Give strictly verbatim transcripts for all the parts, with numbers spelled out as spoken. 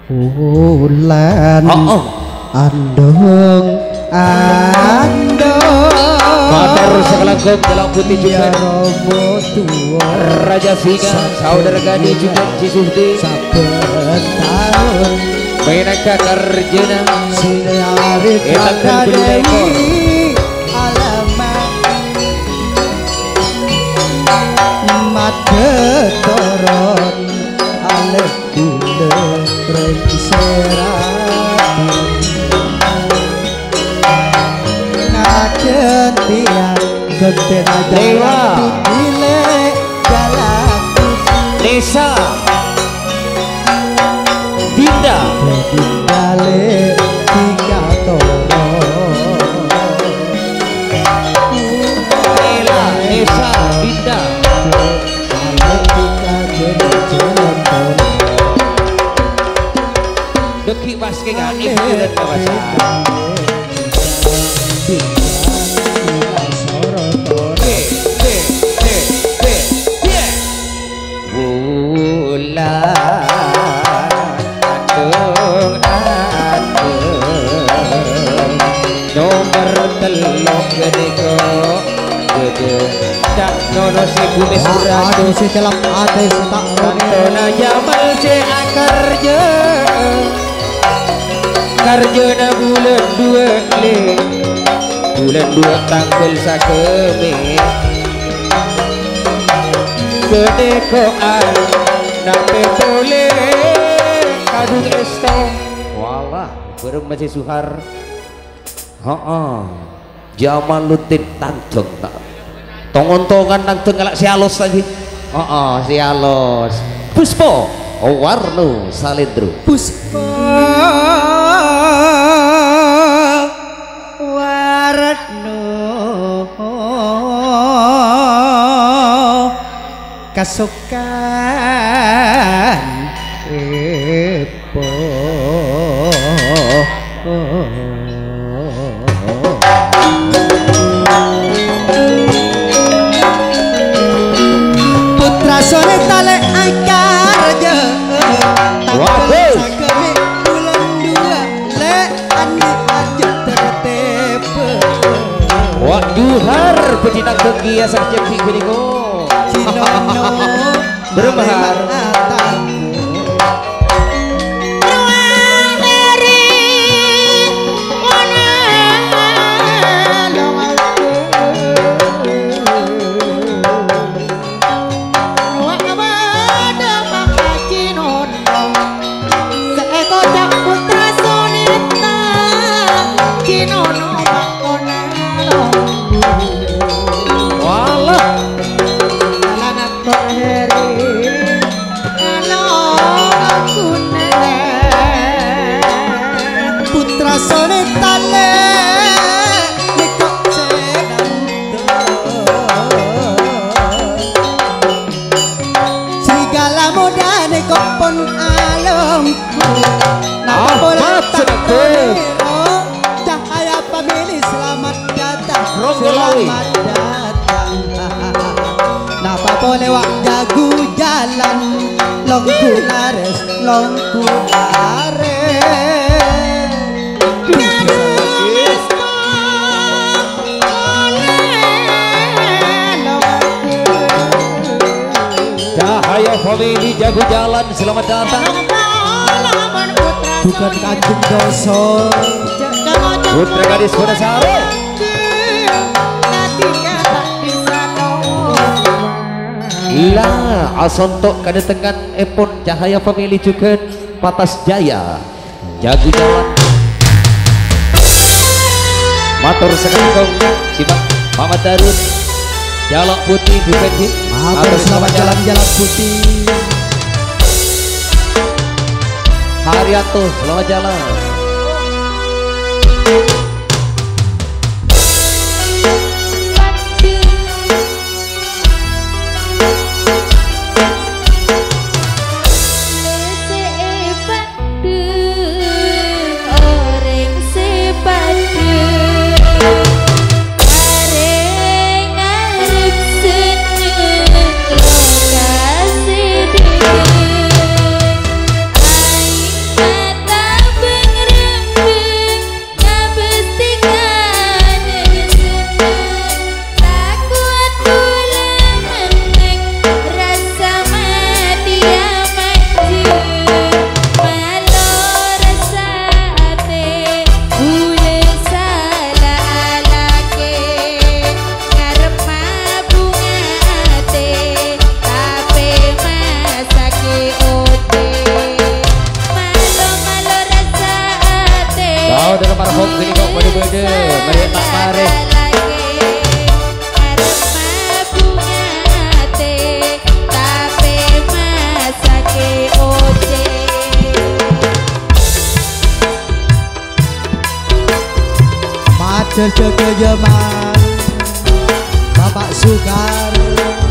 Bulan oh, oh. Andong andong Matur sekelangkung jalan putih juga Romo tua Raja Singa saudara Gani juga Cisuhdi saben tahun Menaka Karjana sinari etakan berdekor alamat made toron alek kule rengserapi ngajen tiang genten jalan dile jalan Nesa Dinda dale tiga toro Ela Nesa Dinda Deki basket kan ibu dan kawasan nono si bumi suratu si kelap ate tak tantona jamal si akarja karja na bulan dua le bulan dua tanggal sakeme kedekoan nape boleh kadung esto walah bareng masih suhar heeh jamal lutin tanjung tak tongon-tongan nang tengah si alos lagi oh, oh si alos Puspo oh, warno salendro Puspo warno kasukan epo sore tale akarja tanggal sakeme bulan dua le ani aja tertepe wak duhar pecinta kegia sakjep gini ko cinono berbahar lewat jagu jalan longku lares longku lares Cahaya family jago jalan selamat datang bukan kacung doso putra gadis Wonosari lah asontok kedatangan epon Cahaya family juga Patas Jaya jago jalan matur sekaligus simak Mama Darun Jalak Putih Buketi matur selamat jalan-jalan putih Haryanto selamat jalan Bye. saudara marhum gini kok bede-bede mari tak mari Macet kejaman Bapak Soekarno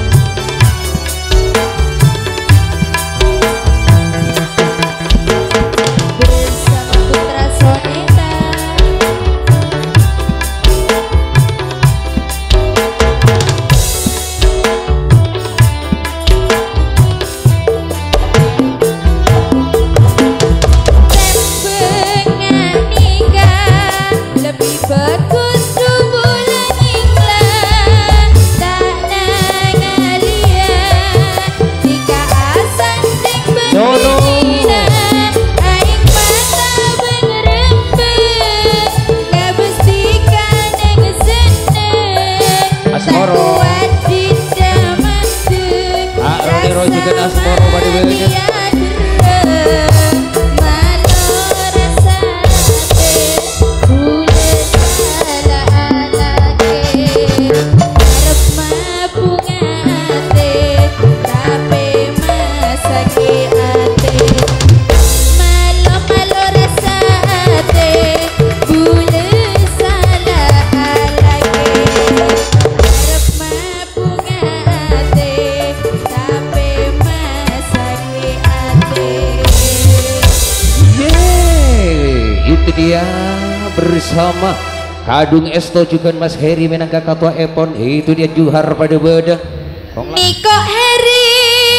dia bersama Kadung Esto juga Mas Heri Menangga Katua Epon itu dia Juhar pada beda Niko Heri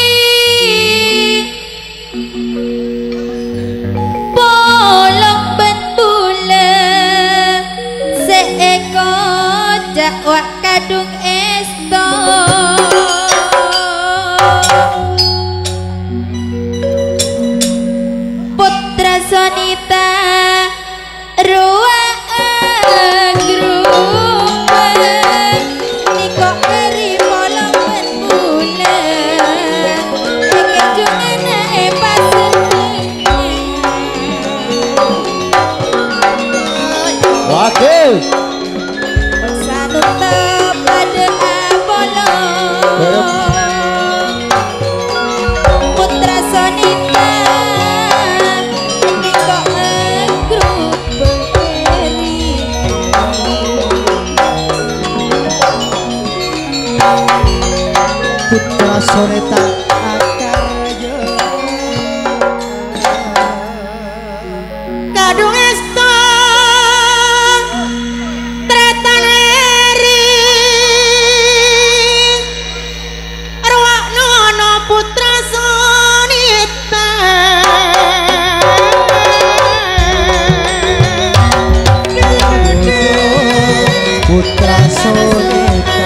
polong bentule seeko jakwak Kadung Esto Putra Sonita ruang grupen Niko Heri polong benbulan kejungan hebat wakil satu pada bolong Putra Sonita Niko Putra Soneta Akarjo Kadung Esto Tretan Heri Ruak Nono Putra Sonita Putra Soneta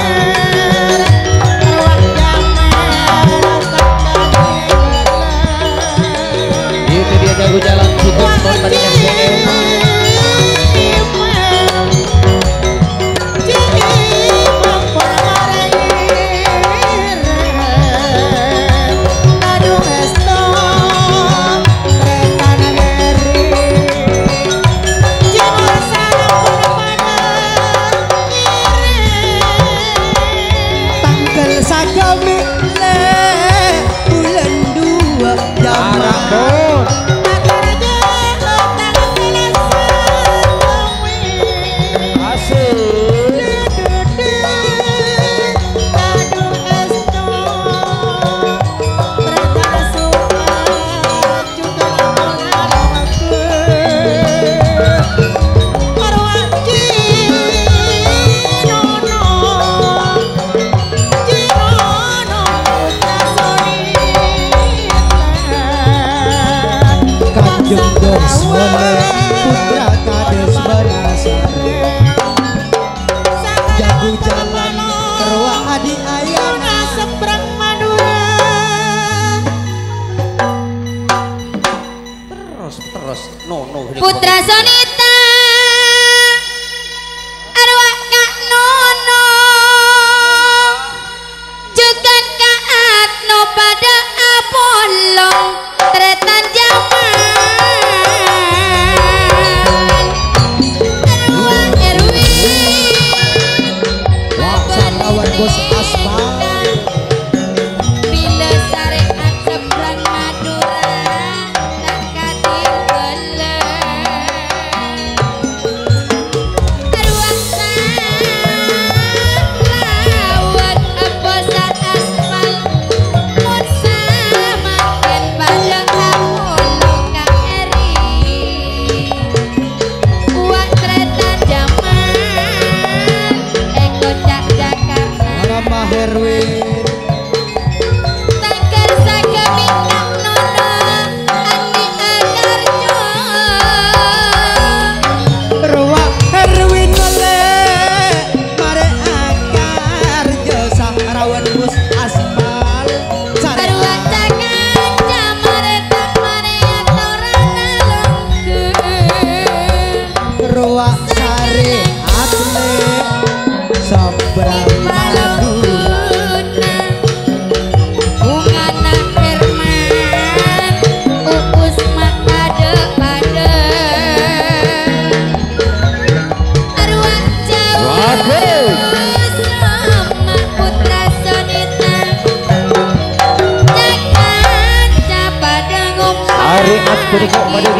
itu dia jago jalan cukup motornya sini Tanggal sagame le bulan dua Arambon Jengdos oleh putra kades berasare jago jalan terwa adi ayana seberang Madura terus terus no no Putra Sonita arwah Kak Nono juga Kak Atno pada Apolong tretan zaman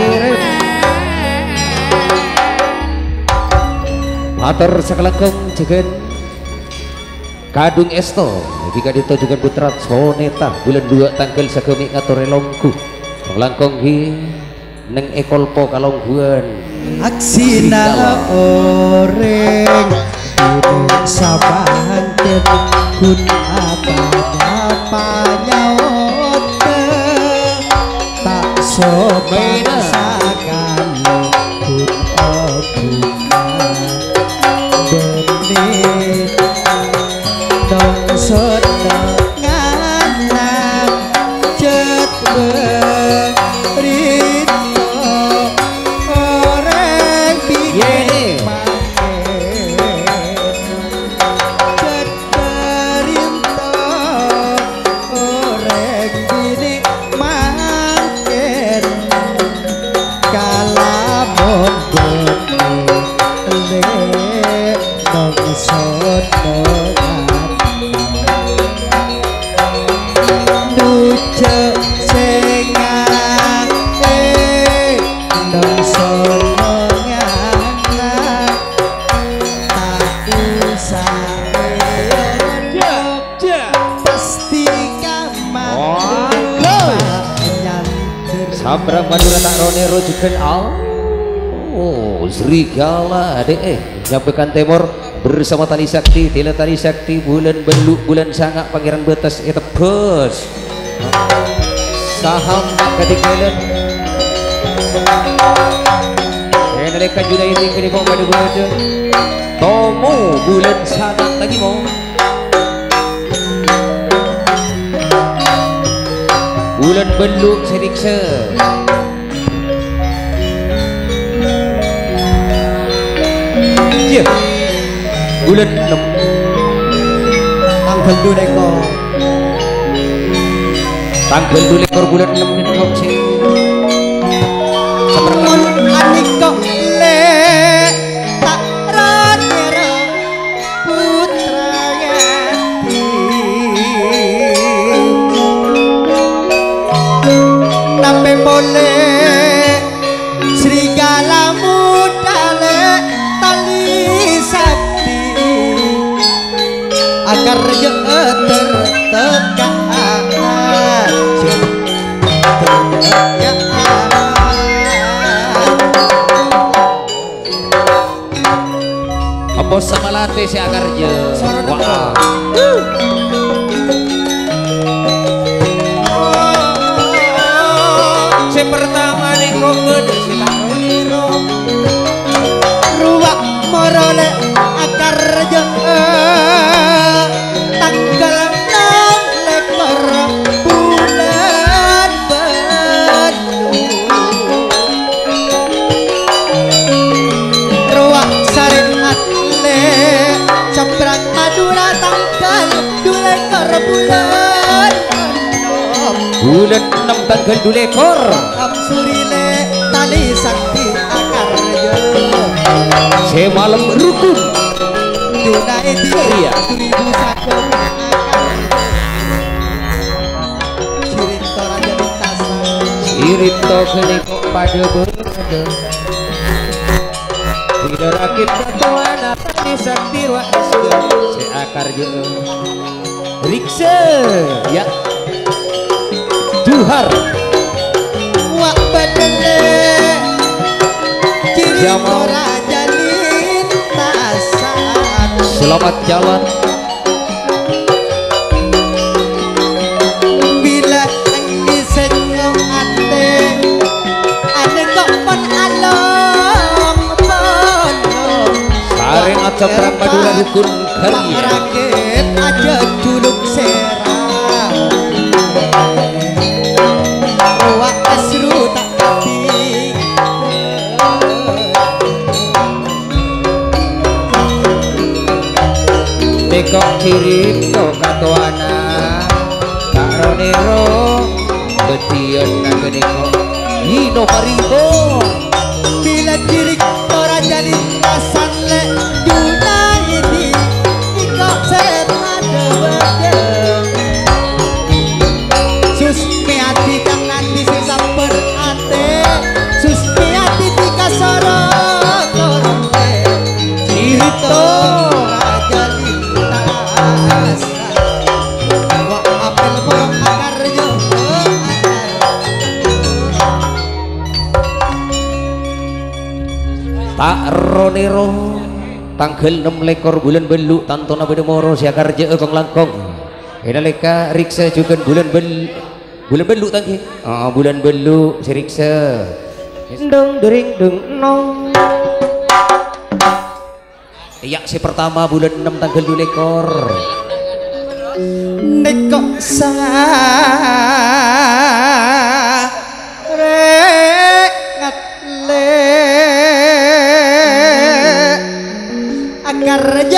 ngirim matur sakelengkung jegen Kadung Esto jika ditujukan putra Soneta bulan dua tanggal sagemi ngatur longku langkong hi neng ekolpo kalongguan aksina oreng gunung sabahan ten kun apa panyawot tak sopan sakan kun obungan benih dong sotenganan cet berito oreng bikin makin cet berito oreng bikin makin kalamun benih le dong sotenganan duce sengang eh dong sonongan tak usah pasti kamar nyantir Sabrang Madura tak rone rujukan al oh serigala adek eh nyampaikan temor bersama tali sakti tila tali sakti bulan beluk bulan sangak pangeran betas eta bos saham ketinggalan eneleka juda ini kini mau pada bodoh tomo bulan sangak lagi mau bulan beluk seriksa yeah. Bulan enam tanggal dua dekor tanggal dua lekor bulan enam ini kok sih mun anik kok le tak ranira putra yati nampe boleh serigala muda le tali sakti agar je tertekan apa sama latih si agar je wah si pertama nih kok gede si takoniro ruwak morole akar je tanggal enam lekor bulan Bandung ruwak sarin atle Sabrang Madura tanggal dua lekor bulan Bandung bulan enam tanggal dua lekor Amsurile tali sakti akar je si malam rukun Duna edi iya ribu satu Cirito raja lintasan Cirito kini kok pada berada tidak rakit ketuan apa di sakti ruak isga si akar je riksa ya Juhar wak bedele Cirito Jamal. raja lintasan selamat jalan bila ngisenyong ate ane kok pon along ponom saring Sabrang Madura rukun karya rakit aja juluk serang wak asru tak ketik tekok Cirito katuana tak ronero betian nagene kok hino paribo bila diri orang jadi lintasan le Duna ini ikut setan bedeng sus meati kang nanti sisa berate sus tak ronero tanggal enam lekor bulan belu tantona beda moro siakarja kong langkong inalika riksa juga bulan bel bulan belu tangki oh, bulan belu si riksa deng dering deng nong iya si pertama bulan enam tanggal dua lekor nekok sa raja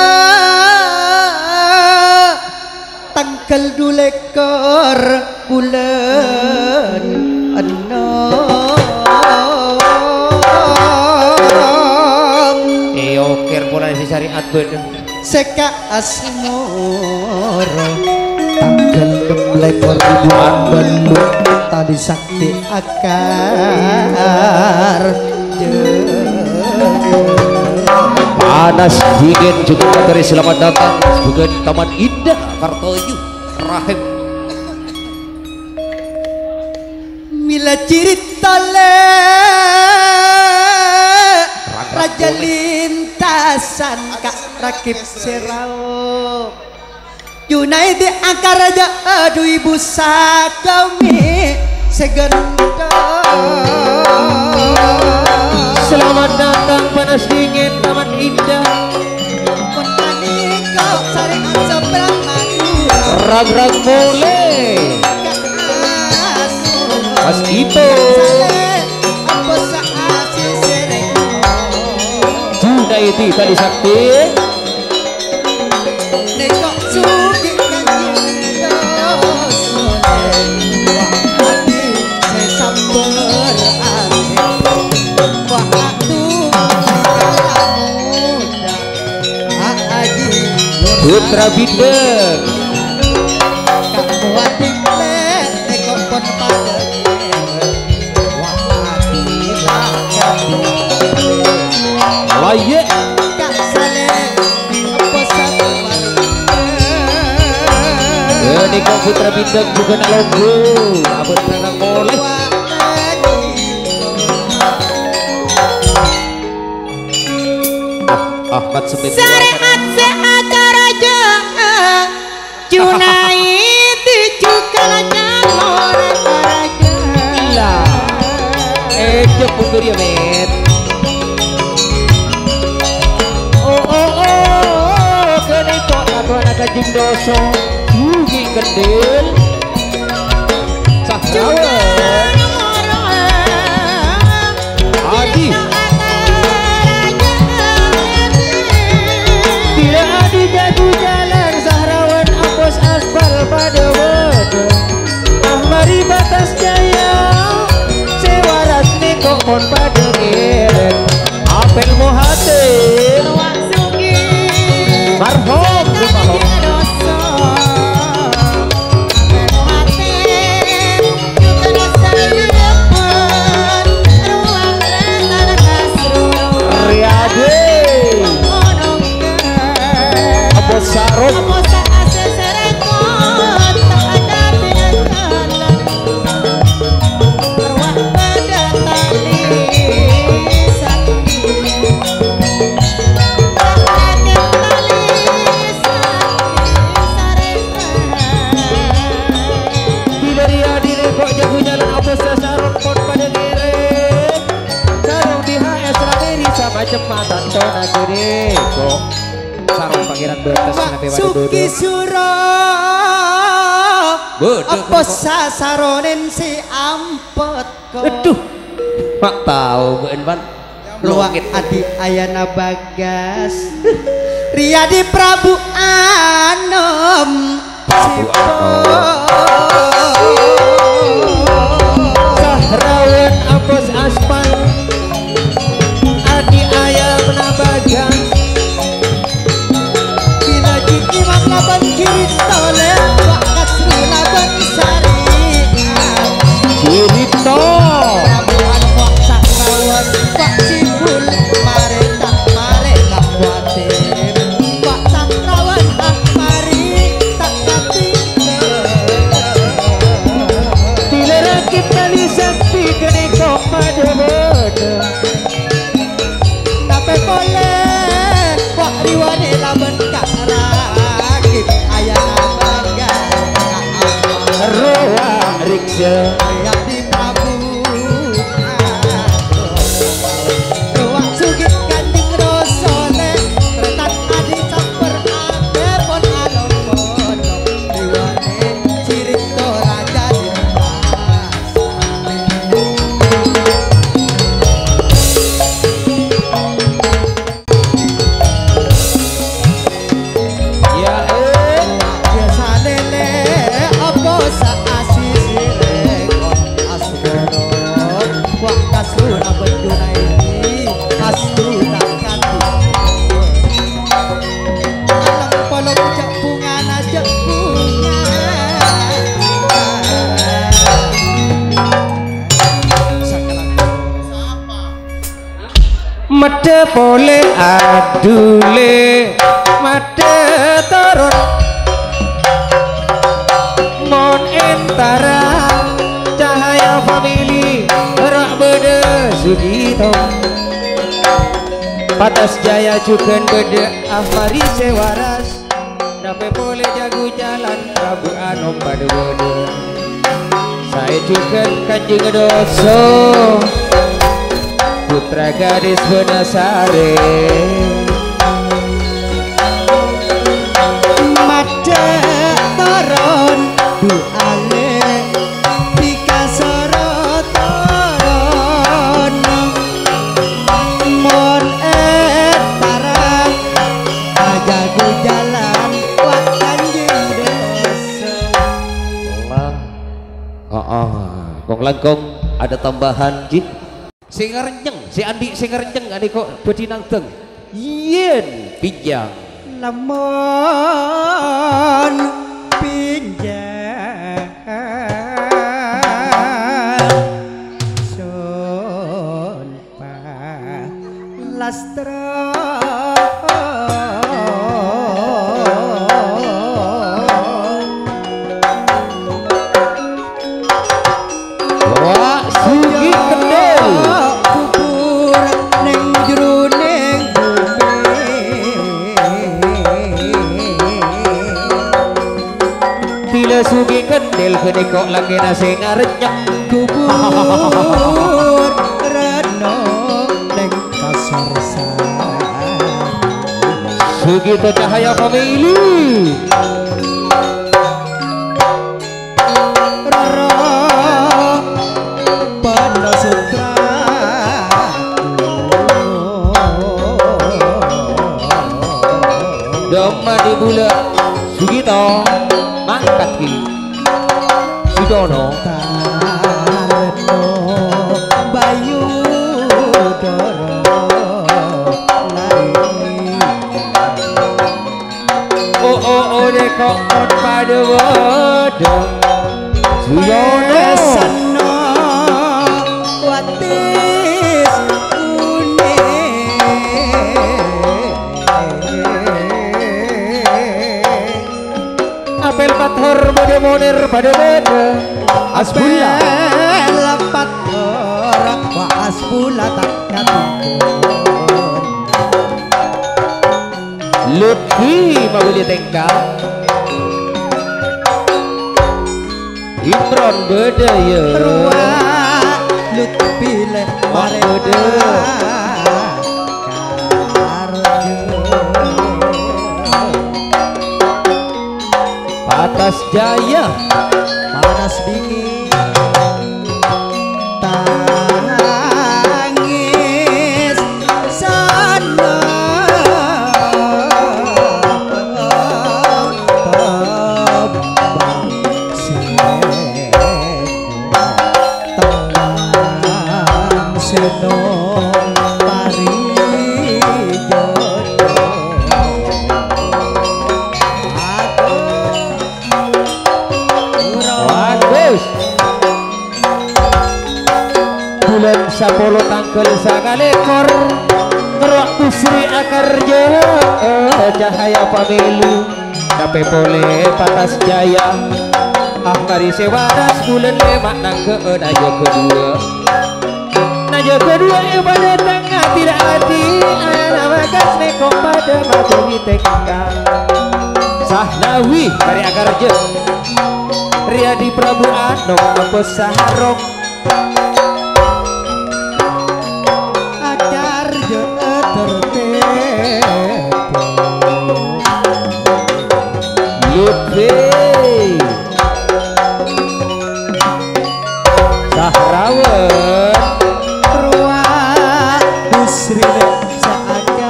tanggal dulekor bulan enam eoker mulai si syariat beda seka asmoro tanggal dulekor bulan belu tadi sakti akar panas dingin juga materi selamat datang juga di Taman Indah Kartoyu Rahim mila cerita le raja lintasan kak rakib serau Yunaidi angka raja aduh ibu sakami segendong selamat datang panas dingin Taman Indah rag-rag boleh Mas Ito Junaidi tadi sakti Putra Bindeng layak ini kau Putra Bindeng juga nalogo abad nenang boleh Ahmad Semit Syariat seakaraja Junaidi juga jalur raja lah eh cepet dia met oh oh oh kene kok atau anak kajing doso ugi kendil sakrawan Adi tidak adi jadu jalan sahrawan apos aspal pada wede mari batas jaya sewaras nikok pon pada ngeren apel muhatir marhum marhum sarung jembatan tona gede kok sarung pangeran betes nabe Suki Suro apa sasaronen si ampet kok aduh mak tahu Bu Envan luak adi ayana bagas Riyadi Prabu Anom Prabu Anom sahrawan apos aspal adi ayam nabagas bila imam laban kiri tole wak kasru laban syariat Cirito Prabuan wak sakrawan wak sibul mare tak mare tak kuatir wak sakrawan ah mari tak katinggal bila rakit tali sakti kene kok pada bodoh benduna ini astu takkan alam polong jak bunga najak bunga made pole adule made turun mon entara cahaya famili rak bede Sugito Patas Jaya juga bede Ahmari sewaras dape pole jago jalan Prabu Anom pada bede saya juga kanjeng doso putra gadis Benasare made turun duale dikasoro turun mon etara ajago jalan wak kanjeng doso Allah oh, oh. Kong langkong ada tambahan jin sing renyeng si Andi sing renyeng ane kok bedi nang teng yen pinjang lamun pinjang sun lastra wah Sugi Kendel kubur ning jroning Tila Sugi Kendel kene kok lagi nasi ngarenyeng kubur reno ning kasarsa Sugito Cahaya Famili rara Panasutra Doma di bula Sugito mangkat ki Sudono Tarno Bayu Doro Lari oh oh oh dekok on pada bodo Suyono Sano Watis apel pathor bode moner pada bode Asbula Lepat orang Wa asbula tak katungkun Lutfi mabuli tengkal Imron bede ya Rua Lutfi le Mak bede Patas Jaya Panas dingin tangis sana tebang tembang seno pari bulan sapolo tangkel sagalekor ngerok kusri akarja cahaya pamilu dape pole Patas Jaya Ahmari sewaras bulan lemak nang ke najo kedua najo kedua pada tengah tidak hati nama kasne kok pada mata di tengah Sahnawi dari akarja Riyadi Prabu Anom apa saharong Lutfi Sahrawan Rua Busri saja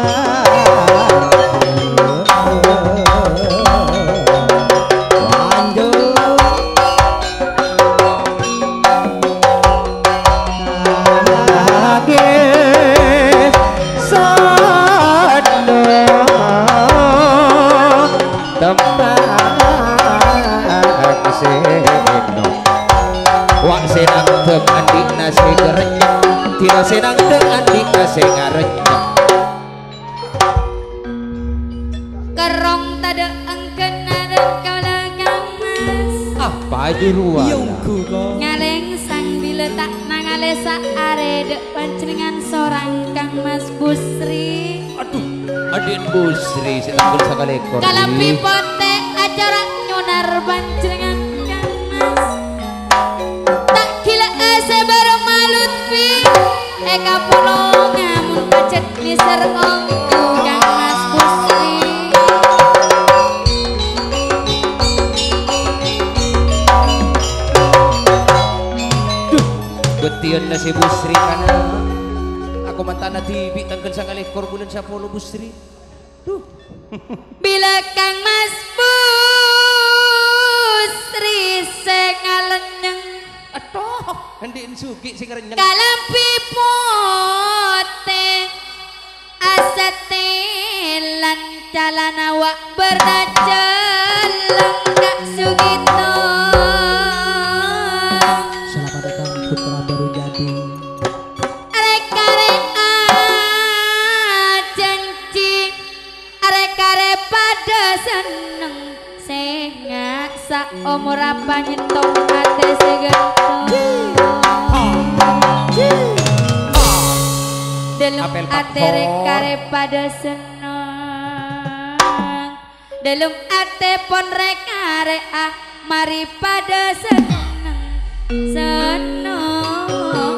lanjut kira senang dengan dikasih ngarencang Kerong tada engken ada kalagang mas apa aja ruang Yungku kok Ngaleng sang diletak nangalesa arede pancelingan sorang Kang Mas Busri aduh adin busri senang sekali ekor Kalampi pote acara nyunar pancelingan Kang Mas Tak gila ese bareng malutfi Eka pulau ngamun pacet di serong Kang Mas Busri Betian nasi busri karena aku mantana tibi tanggal sangat ekor bulan sepuluh busri duh Bila Kang Mas Busri sengalenyeng aduh hendiin suki sing renyeng Kalampi pote asetelan calana wak berdajalang Kak Sugito Selamat datang putra baru jadi Are-kare janji Are-kare pada seneng Sengak sa umur apa nyentong ate segentong Dalam Apel ate Pak rekare pada seneng Dalam ate pon rekare ah Mari pada seneng Seneng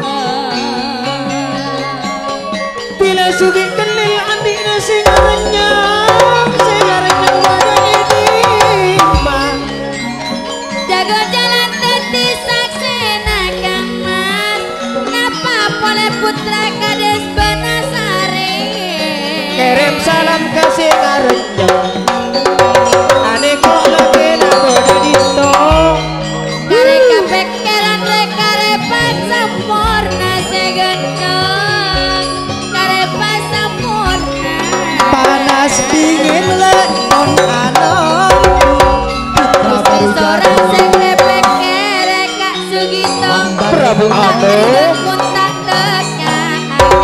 Bila sugi kenil andi nasi ngarenyang Segarenyang wadanya dimba Jago jalan teti saksena Kang Mas Ngapa pole putra kades benasari Kirim salam kasih ngarenyang Ane kok lagi nabo dadito Kare kepekeran rekare pas sempurna segendong Kare pas sempurna Panas dingin lekon anom Putra baru Seorang jadi sing kepekere Kak Sugito Prabu Ame pun tak kenyakan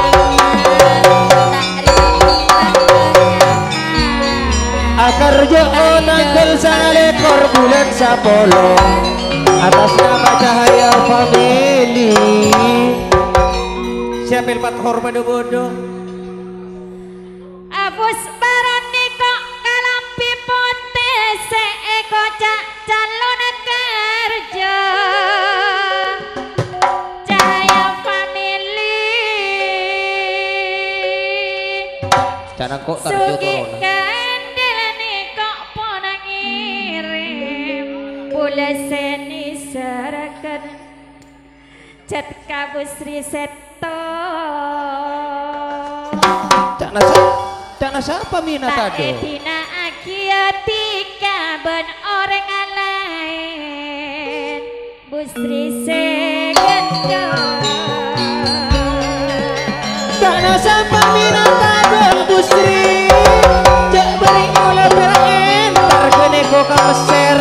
Tak rindu tak kenyakan Akar jo'on angkel salekor bulan sapolo Atas nama Cahaya Family siapa ilpat hormat bodoh Abus barani kok kalampi pote seeko cak calon kerja Cahaya Family jangan kok tarjo Sugi corona kandil ni kok pona ngirim Pula seni serakan Cat kabusri seto cak nasa cak nasa apa minat Tak tado edina akiatika ben orang lain Busri segendong Karena sampai minat tabang busri Jak beri oleh berentar kene kok kameser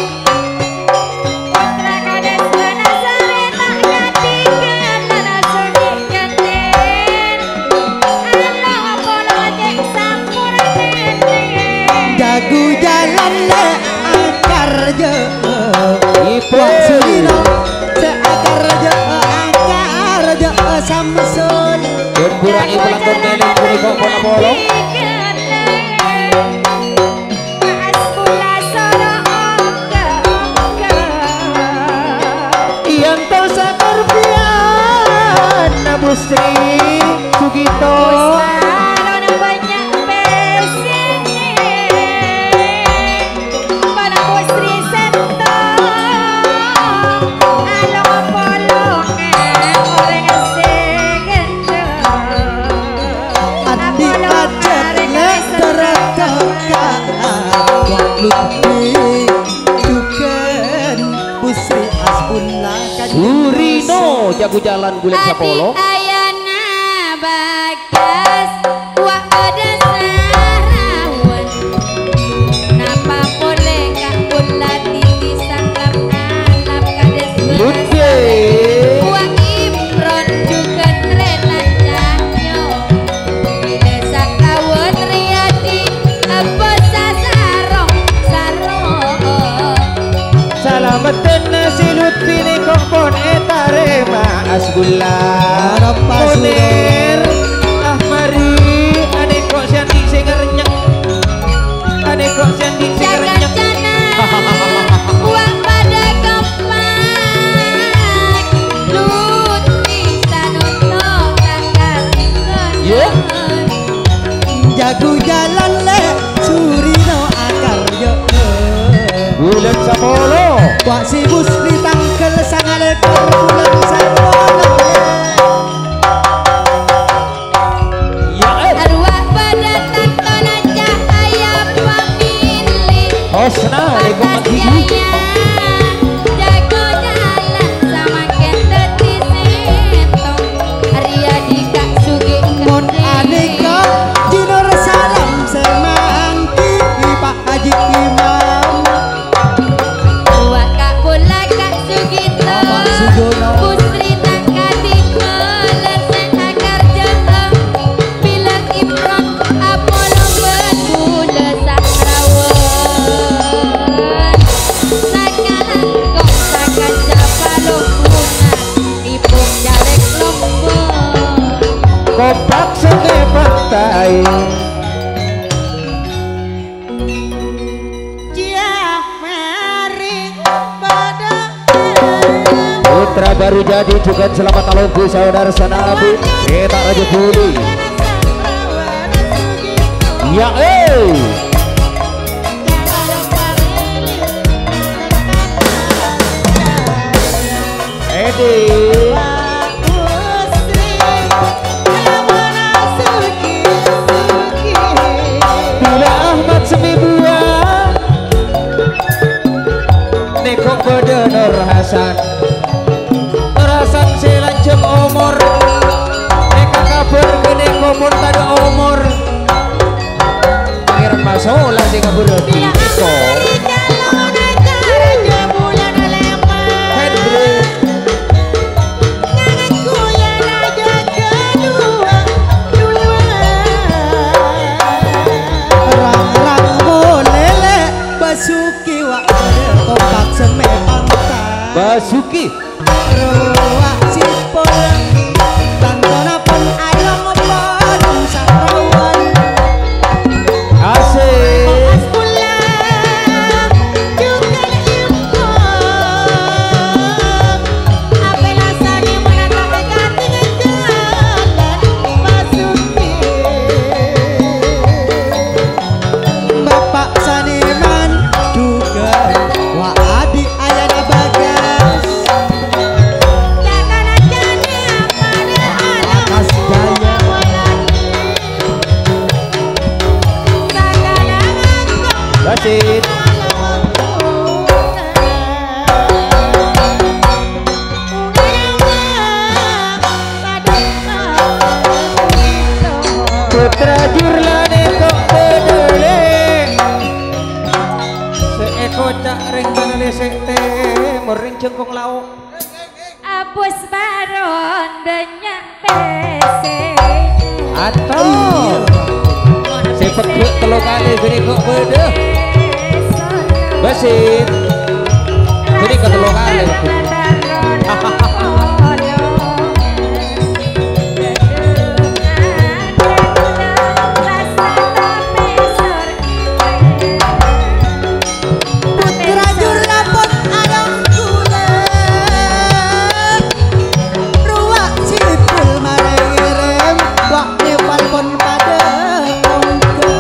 Putra kades benasari tak katikan Nana sugi kenten Allah polo jek sampura nengen Jagu jalan le akar je Ipo Sugino seakar je akar je samsul dan kurang ibu langkon meleng kuri kok kona bolong Yang tau sakorpian Busri Sugito Andi ajar le terakaka Lutfi Duken Busri Asbullah Surino jago jalan bulan sapolo Ayana bagas wa ada sarawan Napa boleh kak pula titi sangkap alap kades belas Lutfi Wa Imron juga keren Iya. Jago jalan le surino akar yo Bulan Sapolo Wak si bus di tangkel sangat lekor bulan Sapolo Ya eh Arwah pada tantona cahaya pamili Hosna Eko Magi jago jalan sama kendeti sentong Arya dikak sugi Mon aneka jinor salam semangki Pak Haji Imam Wak kak bola kak sugito Bapak Sujono. Putri tak kadiko lesek akar jengeng Bila Imron Apollo bedula sakrawan Sakalan kong sakan japalo punah Ipung jalek lombok Kompak senge pantai Dia mari pada Putra baru jadi juga selamat alumni saudara Sanabi Kita Raja Budi Ya eh Edi Bila Ahmad Semibuan Nekok pada Nur Hasan Nur Hasan selancem umur Neka kabar gede komor tada umur Pangeran Masola sing kabur Tiko Hendrik Rang-rang bolele basuki wak kompak seme pantai Basuki Ruwak sipol tantona pun ayam pon sakrawan Asik As pulang juga impor Apela sani menatap ganti jalan basuki Bapak Saniman juga wak adik ayana bagas jangan aja dia pada alam Akas Jaya Basit Putra Jurlane kok bedele Seeko cak ring tanale sekte Mering jengkong lauk Apus baron banyak pese Atau Sepek telo kali gini kok beda Basit Gini kok telo kali Putra Jurlapun adang kula Ruwak sipul mareng wak nyepal pun pada ongke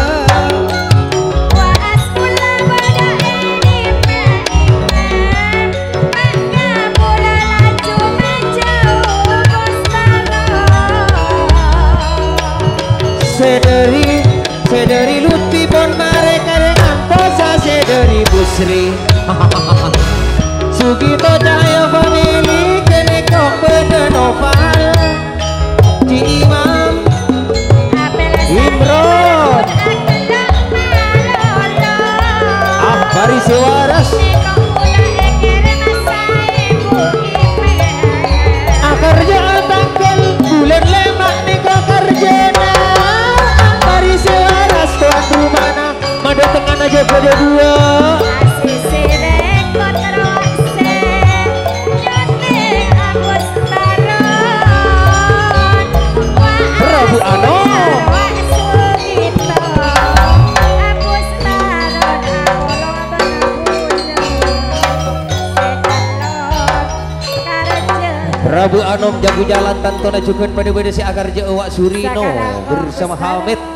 Waas pula pada ini maiman Maka pula laju menjauh bostaro Sederi Sederi luti pon mare kareng antosa sederi busri Sugito Cahaya family kene kok beda novel Di Imam Imron Ah bari sewaras Akarja tangkel bulan lemak niko kerjana Bari sewaras tuan rumana Mada tengah aja pada dua Prabu Ano Prabu Anom jago jalan tantona juga pada pada si agar jawak Surino bersama Hamid